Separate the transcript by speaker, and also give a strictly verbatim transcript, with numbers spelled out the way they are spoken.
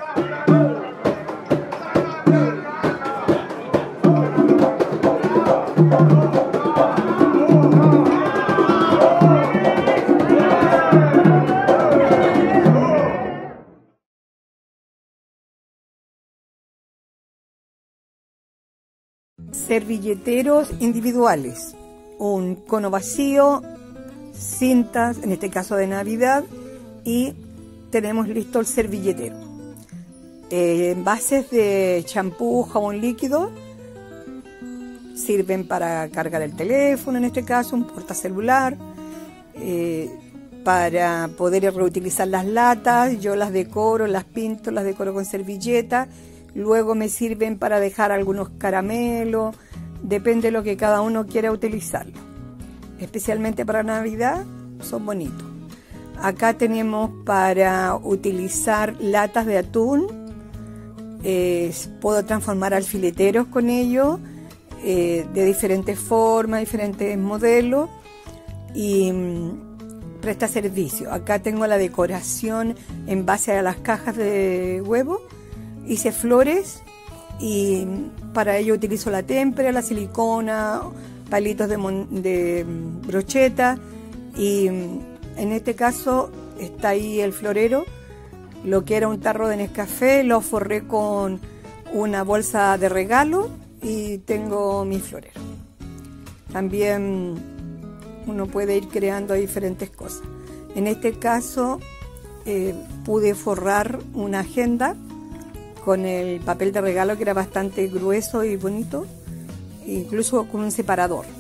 Speaker 1: Servilleteros individuales, un cono vacío, cintas, en este caso de Navidad, y tenemos listo el servilletero. Eh, envases de champú, jabón líquido, sirven para cargar el teléfono, en este caso un portacelular, eh, para poder reutilizar las latas. Yo las decoro, las pinto, las decoro con servilleta. Luego me sirven para dejar algunos caramelos, depende de lo que cada uno quiera utilizarlo. Especialmente para Navidad son bonitos. Acá tenemos para utilizar latas de atún, eh, puedo transformar alfileteros con ellos, eh, de diferentes formas, diferentes modelos, y mm, presta servicio. Acá tengo la decoración en base a las cajas de huevo. Hice flores y para ello utilizo la témpera, la silicona, palitos de, de brocheta, y en este caso está ahí el florero. Lo que era un tarro de Nescafé lo forré con una bolsa de regalo y tengo mi florero. También uno puede ir creando diferentes cosas. En este caso eh, pude forrar una agenda con el papel de regalo, que era bastante grueso y bonito, incluso con un separador.